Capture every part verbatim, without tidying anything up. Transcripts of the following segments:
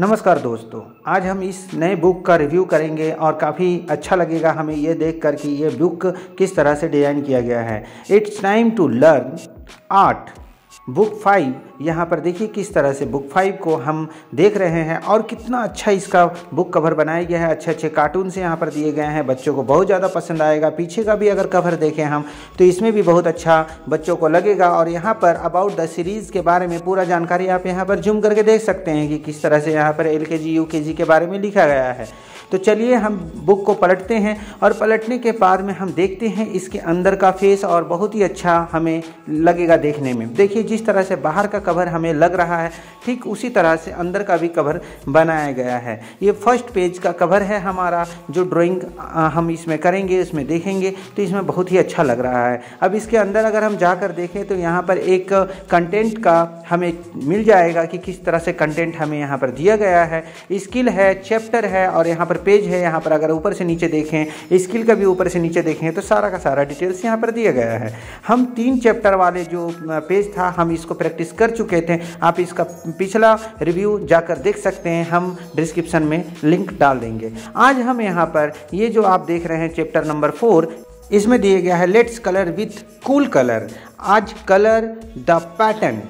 नमस्कार दोस्तों, आज हम इस नए बुक का रिव्यू करेंगे और काफ़ी अच्छा लगेगा हमें ये देख कर कि ये बुक किस तरह से डिज़ाइन किया गया है। It's time to learn art book five. यहाँ पर देखिए किस तरह से बुक फाइव को हम देख रहे हैं और कितना अच्छा इसका बुक कवर बनाया गया है। अच्छे अच्छे कार्टून से यहाँ पर दिए गए हैं, बच्चों को बहुत ज़्यादा पसंद आएगा। पीछे का भी अगर कवर देखें हम तो इसमें भी बहुत अच्छा बच्चों को लगेगा। और यहाँ पर अबाउट द सीरीज़ के बारे में पूरा जानकारी आप यहाँ पर जूम करके देख सकते हैं कि किस तरह से यहाँ पर एल के जी यू के जी के बारे में लिखा गया है। तो चलिए हम बुक को पलटते हैं और पलटने के बाद में हम देखते हैं इसके अंदर का फेस, और बहुत ही अच्छा हमें लगेगा देखने में। देखिए जिस तरह से बाहर का कवर हमें लग रहा है ठीक उसी तरह से अंदर का भी कवर बनाया गया है। ये फर्स्ट पेज का कवर है हमारा। जो ड्राइंग हम इसमें करेंगे इसमें देखेंगे तो इसमें बहुत ही अच्छा लग रहा है। अब इसके अंदर अगर हम जाकर देखें तो यहाँ पर एक कंटेंट का हमें मिल जाएगा कि किस तरह से कंटेंट हमें यहाँ पर दिया गया है। स्किल है, चैप्टर है और यहाँ पर पेज है। यहाँ पर अगर ऊपर से नीचे देखें, स्किल का भी ऊपर से नीचे देखें तो सारा का सारा डिटेल्स यहाँ पर दिया गया है। हम तीन चैप्टर वाले जो पेज था हम इसको प्रैक्टिस कर चुके थे। आप इसका पिछला रिव्यू जाकर देख सकते हैं, हम डिस्क्रिप्शन में लिंक डाल देंगे। आज हम यहाँ पर ये जो आप देख रहे हैं चैप्टर नंबर फोर, इसमें दिया गया है let's colour with cool colour. आज colour the pattern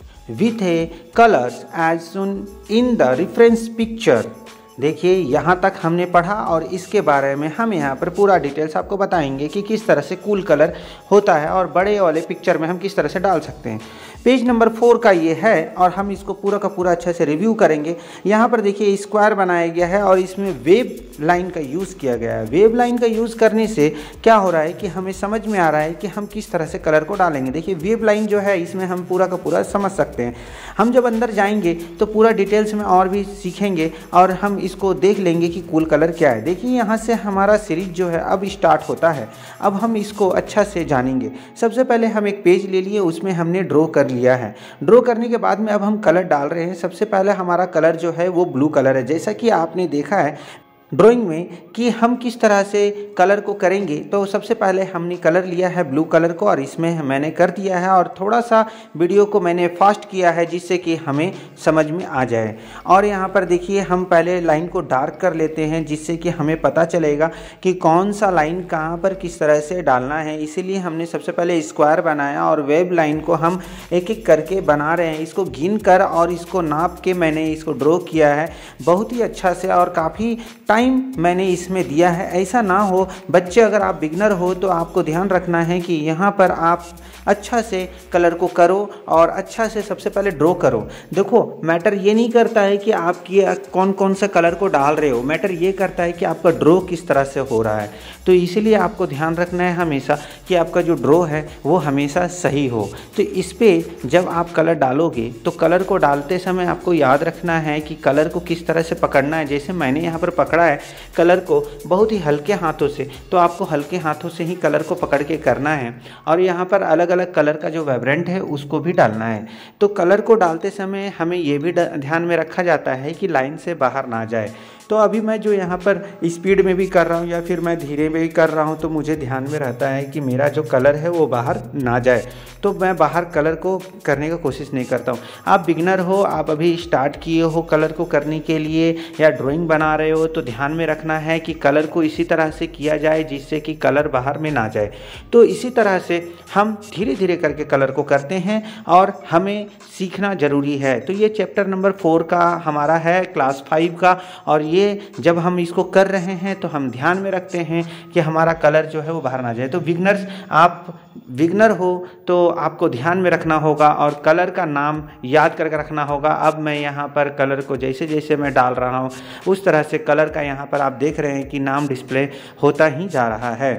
with a colours as seen in the reference picture. देखिए यहाँ तक हमने पढ़ा और इसके बारे में हम यहाँ पर पूरा डिटेल्स आपको बताएंगे कि किस तरह से कूल कलर होता है और बड़े वाले पिक्चर में हम किस तरह से डाल सकते हैं। पेज नंबर फोर का ये है और हम इसको पूरा का पूरा अच्छे से रिव्यू करेंगे। यहाँ पर देखिए स्क्वायर बनाया गया है और इसमें वेब लाइन का यूज़ किया गया है। वेब लाइन का यूज़ करने से क्या हो रहा है कि हमें समझ में आ रहा है कि हम किस तरह से कलर को डालेंगे। देखिए वेब लाइन जो है इसमें हम पूरा का पूरा समझ सकते हैं। हम जब अंदर जाएंगे तो पूरा डिटेल्स में और भी सीखेंगे और हम इसको देख लेंगे कि कूल कलर क्या है। देखिए यहाँ से हमारा सीरीज जो है अब स्टार्ट होता है। अब हम इसको अच्छा से जानेंगे। सबसे पहले हम एक पेज ले लिए, उसमें हमने ड्रॉ कर लिया है। ड्रॉ करने के बाद में अब हम कलर डाल रहे हैं। सबसे पहले हमारा कलर जो है वो ब्लू कलर है। जैसा कि आपने देखा है ड्राइंग में कि हम किस तरह से कलर को करेंगे, तो सबसे पहले हमने कलर लिया है ब्लू कलर को और इसमें मैंने कर दिया है और थोड़ा सा वीडियो को मैंने फास्ट किया है जिससे कि हमें समझ में आ जाए। और यहाँ पर देखिए हम पहले लाइन को डार्क कर लेते हैं जिससे कि हमें पता चलेगा कि कौन सा लाइन कहाँ पर किस तरह से डालना है। इसीलिए हमने सबसे पहले स्क्वायर बनाया और वेब लाइन को हम एक एक करके बना रहे हैं। इसको गिन कर और इसको नाप के मैंने इसको ड्रॉ किया है बहुत ही अच्छा से और काफ़ी टाइम मैंने इसमें दिया है। ऐसा ना हो बच्चे, अगर आप बिगनर हो तो आपको ध्यान रखना है कि यहाँ पर आप अच्छा से कलर को करो और अच्छा से सबसे पहले ड्रॉ करो। देखो मैटर ये नहीं करता है कि आप ये कौन कौन सा कलर को डाल रहे हो, मैटर ये करता है कि आपका ड्रॉ किस तरह से हो रहा है। तो इसीलिए आपको ध्यान रखना है हमेशा कि आपका जो ड्रॉ है वो हमेशा सही हो। तो इस पर जब आप कलर डालोगे तो कलर को डालते समय आपको याद रखना है कि कलर को किस तरह से पकड़ना है। जैसे मैंने यहाँ पर पकड़ा है कलर को बहुत ही हल्के हाथों से, तो आपको हल्के हाथों से ही कलर को पकड़ के करना है। और यहाँ पर अलग अलग कलर का जो वाइब्रेंट है उसको भी डालना है। तो कलर को डालते समय हमें ये भी ध्यान में रखा जाता है कि लाइन से बाहर ना जाए। तो अभी मैं जो यहाँ पर स्पीड में भी कर रहा हूँ या फिर मैं धीरे में भी कर रहा हूँ तो मुझे ध्यान में रहता है कि मेरा जो कलर है वो बाहर ना जाए, तो मैं बाहर कलर को करने का कोशिश नहीं करता हूँ। आप बिगनर हो, आप अभी स्टार्ट किए हो कलर को करने के लिए या ड्राइंग बना रहे हो, तो ध्यान में रखना है कि कलर को इसी तरह से किया जाए जिससे कि कलर बाहर में ना जाए। तो इसी तरह से हम धीरे धीरे करके कलर को करते हैं और हमें सीखना ज़रूरी है। तो ये चैप्टर नंबर फोर का हमारा है क्लास फाइव का, और ये जब हम इसको कर रहे हैं तो हम ध्यान में रखते हैं कि हमारा कलर जो है वो बाहर ना जाए। तो बिगनर्स, आप बिगनर हो तो आपको ध्यान में रखना होगा और कलर का नाम याद करके रखना होगा। अब मैं यहाँ पर कलर को जैसे जैसे मैं डाल रहा हूँ उस तरह से कलर का यहाँ पर आप देख रहे हैं कि नाम डिस्प्ले होता ही जा रहा है।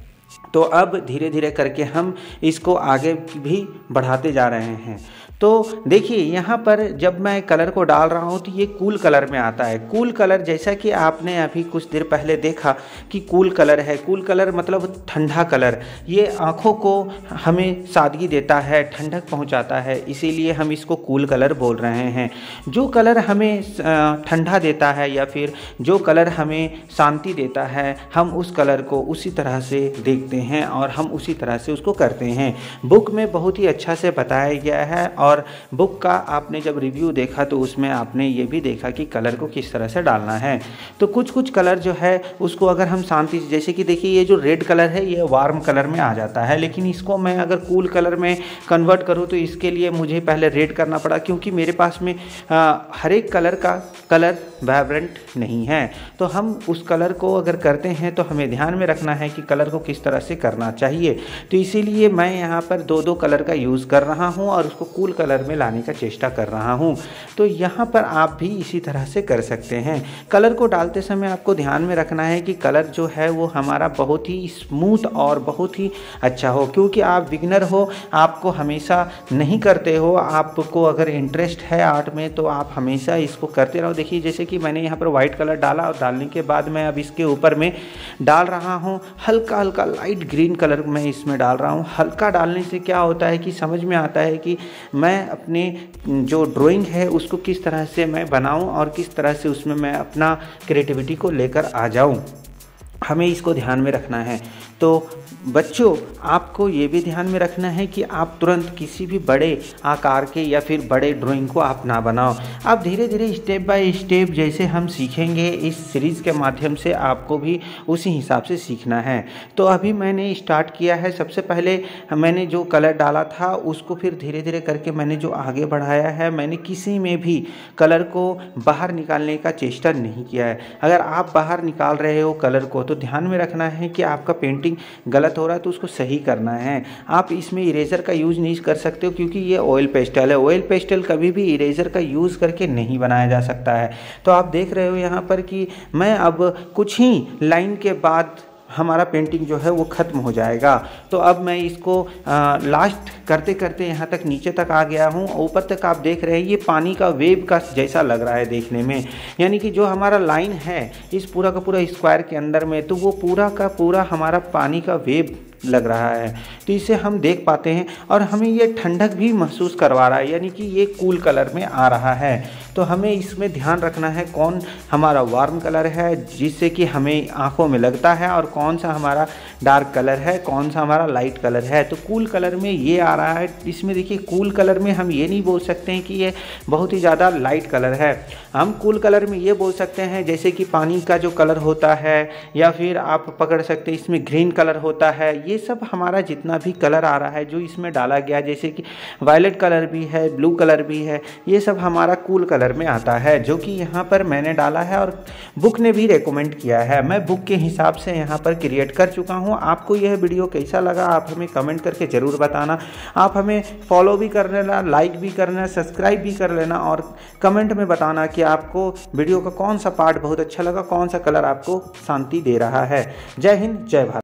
तो अब धीरे धीरे करके हम इसको आगे भी बढ़ाते जा रहे हैं। तो देखिए यहाँ पर जब मैं कलर को डाल रहा हूँ तो ये कूल कलर में आता है। कूल कलर जैसा कि आपने अभी कुछ देर पहले देखा कि कूल कलर है। कूल कलर मतलब ठंडा कलर। ये आँखों को हमें सादगी देता है, ठंडक पहुँचाता है, इसीलिए हम इसको कूल कलर बोल रहे हैं। जो कलर हमें ठंडा देता है या फिर जो कलर हमें शांति देता है, हम उस कलर को उसी तरह से देखते हैं और हम उसी तरह से उसको करते हैं। बुक में बहुत ही अच्छा से बताया गया है और और बुक का आपने जब रिव्यू देखा तो उसमें आपने ये भी देखा कि कलर को किस तरह से डालना है। तो कुछ कुछ कलर जो है उसको अगर हम शांति से, जैसे कि देखिए ये जो रेड कलर है ये वार्म कलर में आ जाता है, लेकिन इसको मैं अगर कूल कलर में कन्वर्ट करूँ तो इसके लिए मुझे पहले रेड करना पड़ा, क्योंकि मेरे पास में आ, हर एक कलर का कलर वाइब्रेंट नहीं है। तो हम उस कलर को अगर करते हैं तो हमें ध्यान में रखना है कि कलर को किस तरह से करना चाहिए। तो इसीलिए मैं यहाँ पर दो दो कलर का यूज़ कर रहा हूँ और उसको कूल कलर में लाने का चेष्टा कर रहा हूँ। तो यहाँ पर आप भी इसी तरह से कर सकते हैं। कलर को डालते समय आपको ध्यान में रखना है कि कलर जो है वो हमारा बहुत ही स्मूथ और बहुत ही अच्छा हो, क्योंकि आप बिगिनर हो, आपको हमेशा नहीं करते हो, आपको अगर इंटरेस्ट है आर्ट में तो आप हमेशा इसको करते रहो। देखिए जैसे कि मैंने यहाँ पर वाइट कलर डाला और डालने के बाद मैं अब इसके ऊपर में डाल रहा हूँ हल्का हल्का लाइट ग्रीन कलर मैं इसमें डाल रहा हूँ। हल्का डालने से क्या होता है कि समझ में आता है कि मैं अपने जो ड्राइंग है उसको किस तरह से मैं बनाऊँ और किस तरह से उसमें मैं अपना क्रिएटिविटी को लेकर आ जाऊँ। हमें इसको ध्यान में रखना है। तो बच्चों आपको ये भी ध्यान में रखना है कि आप तुरंत किसी भी बड़े आकार के या फिर बड़े ड्राइंग को आप ना बनाओ। आप धीरे धीरे स्टेप बाय स्टेप जैसे हम सीखेंगे इस सीरीज़ के माध्यम से आपको भी उसी हिसाब से सीखना है। तो अभी मैंने स्टार्ट किया है। सबसे पहले मैंने जो कलर डाला था उसको फिर धीरे धीरे करके मैंने जो आगे बढ़ाया है, मैंने किसी में भी कलर को बाहर निकालने का चेष्टा नहीं किया है। अगर आप बाहर निकाल रहे हो कलर को तो ध्यान में रखना है कि आपका पेंटिंग गलत हो रहा है तो उसको सही करना है। आप इसमें इरेजर का यूज़ नहीं कर सकते हो, क्योंकि ये ऑयल पेस्टल है। ऑयल पेस्टल कभी भी इरेजर का यूज़ करके नहीं बनाया जा सकता है। तो आप देख रहे हो यहाँ पर कि मैं अब कुछ ही लाइन के बाद हमारा पेंटिंग जो है वो ख़त्म हो जाएगा। तो अब मैं इसको आ, लास्ट करते करते यहाँ तक नीचे तक आ गया हूँ। ऊपर तक आप देख रहे हैं ये पानी का वेव का जैसा लग रहा है देखने में, यानी कि जो हमारा लाइन है इस पूरा का पूरा स्क्वायर के अंदर में, तो वो पूरा का पूरा हमारा पानी का वेव लग रहा है। तो इसे हम देख पाते हैं और हमें ये ठंडक भी महसूस करवा रहा है, यानी कि ये कूल कलर में आ रहा है। तो हमें इसमें ध्यान रखना है कौन हमारा वार्म कलर है जिससे कि हमें आंखों में लगता है, और कौन सा हमारा डार्क कलर है, कौन सा हमारा लाइट कलर है। तो कूल कलर में ये आ रहा है। इसमें देखिए कूल कलर में हम ये नहीं बोल सकते हैं कि ये बहुत ही ज़्यादा लाइट कलर है। हम कूल कलर में ये बोल सकते हैं जैसे कि पानी का जो कलर होता है, या फिर आप पकड़ सकते हैं इसमें ग्रीन कलर होता है। ये सब हमारा जितना भी कलर आ रहा है जो इसमें डाला गया, जैसे कि वायलेट कलर भी है, ब्लू कलर भी है, ये सब हमारा कूल कलर में आता है, जो कि यहाँ पर मैंने डाला है और बुक ने भी रेकमेंड किया है। मैं बुक के हिसाब से यहाँ पर क्रिएट कर चुका हूँ। आपको यह वीडियो कैसा लगा आप हमें कमेंट करके ज़रूर बताना। आप हमें फॉलो भी कर लेना, लाइक भी करना, सब्सक्राइब भी कर लेना और कमेंट में बताना कि आपको वीडियो का कौन सा पार्ट बहुत अच्छा लगा, कौन सा कलर आपको शांति दे रहा है। जय हिंद, जय भारत।